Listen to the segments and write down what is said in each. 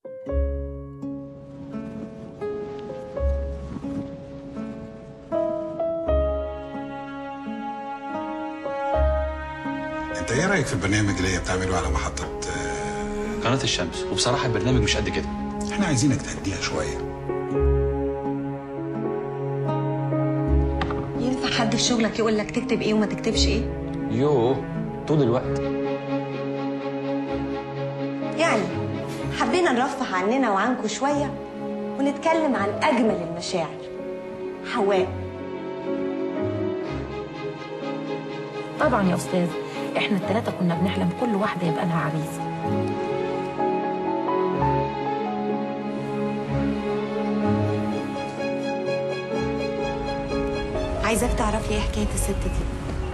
انت ايه رايك في البرنامج اللي هي بتعمله على محطه قناه الشمس؟ وبصراحه البرنامج مش قد كده. احنا عايزينك تهديها شويه. ينفع حد في شغلك يقول لك تكتب ايه وما تكتبش ايه؟ يوه، طول الوقت. يعني حبينا نرفه عننا وعنكم شويه ونتكلم عن اجمل المشاعر. حواء. طبعا يا استاذ، احنا الثلاثه كنا بنحلم كل واحده يبقى لها عريس. عايزاك تعرف لي ايه حكايه الست دي.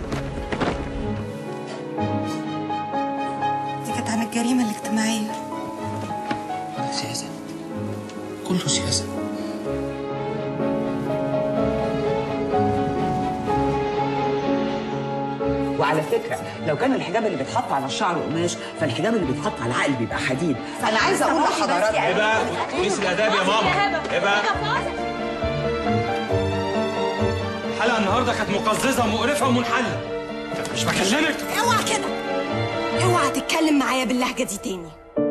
دي كانت عن الجريمه الاجتماعيه. سياسه، كله سياسه. وعلى فكره لو كان الحجاب اللي بيتحط على الشعر قماش، فالحجاب اللي بيتحط على العقل بيبقى حديد. انا عايزه اقول لحضراتكم ايه بقى؟ قيس الاداب يا ماما. ايه بقى؟ الحلقه النهارده كانت مقززه ومقرفه ومنحله. مش بكلمك. اوعى كده، اوعى تتكلم معايا باللهجه دي تاني.